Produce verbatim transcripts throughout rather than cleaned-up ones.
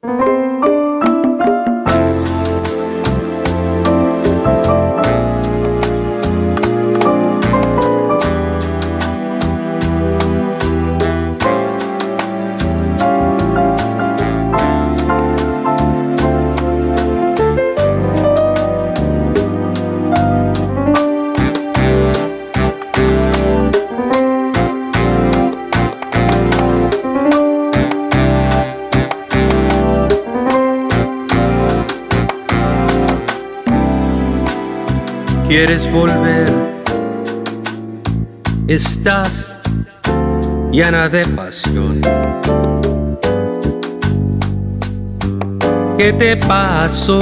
Quieres volver, estás llena de pasión. ¿Qué te pasó?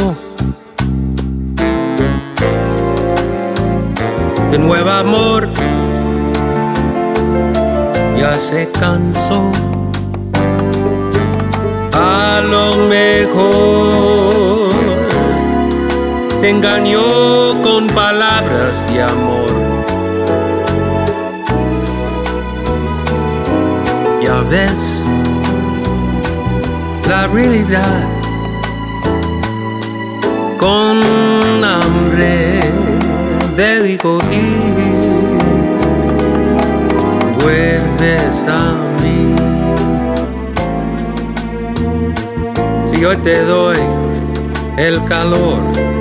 De nuevo amor ya se cansó. A lo mejor te engañó con palabras de amor. Ya ves la realidad, con hambre te digo ir, vuelves a mí. Si hoy te doy el calor,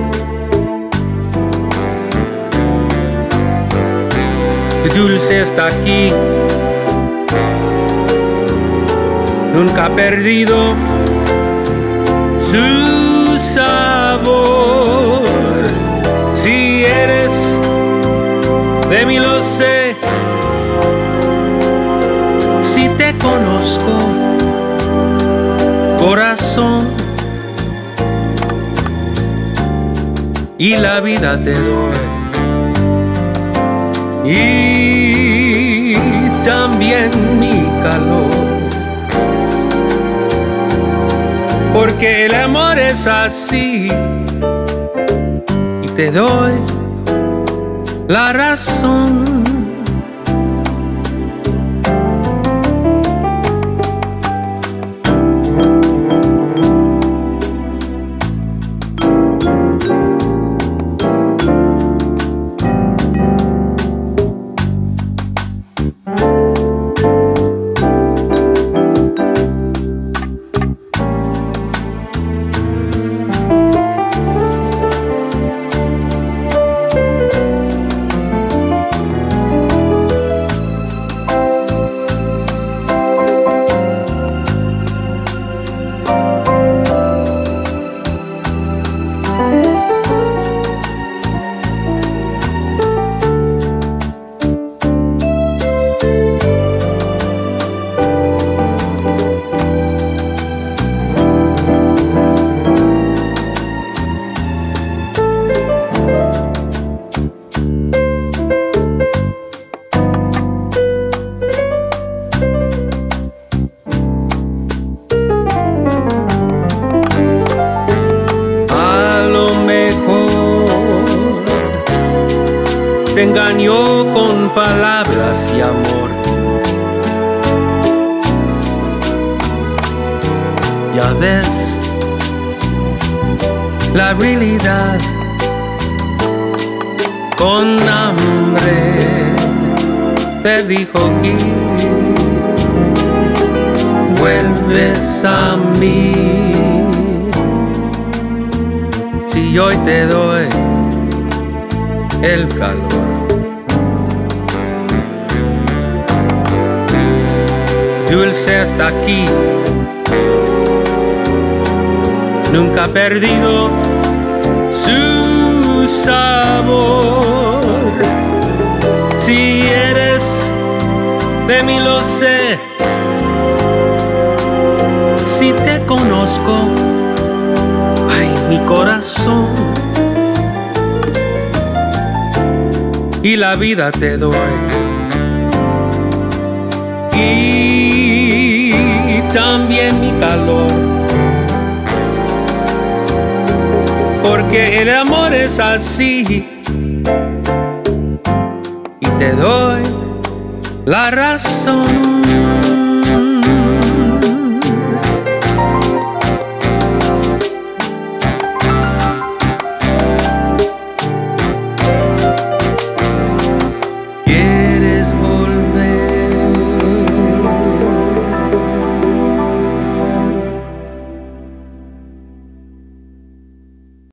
tu dulce está aquí, nunca ha perdido su sabor. Si eres de mí lo sé, si te conozco, corazón, y la vida te doy. Y también mi calor, porque el amor es así, y te doy la razón. Te engañó con palabras de amor. Ya ves la realidad, con hambre te dijo que vuelves a mí. Si hoy te doy el calor, dulce está aquí, nunca ha perdido su sabor. Si eres de mí lo sé, si te conozco, ay, mi corazón, y la vida te doy. Y también mi calor, porque el amor es así, y te doy la razón.